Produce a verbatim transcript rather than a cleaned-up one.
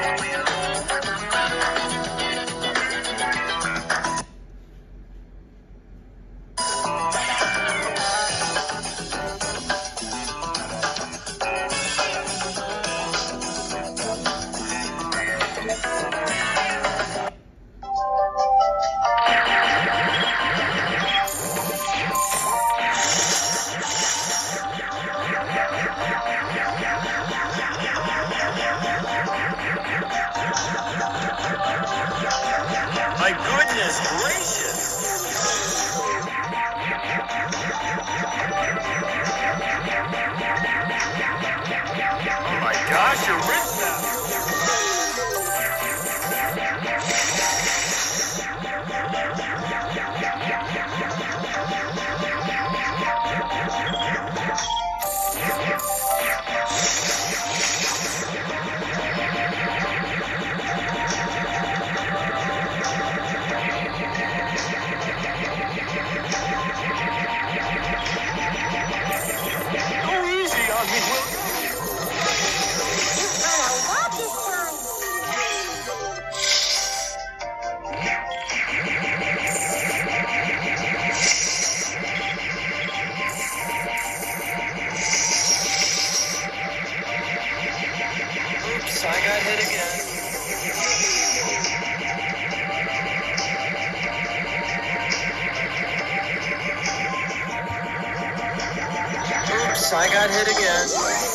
My goodness gracious! Oh my gosh, your wrist now! Oops, I got hit again. Oops, I got hit again.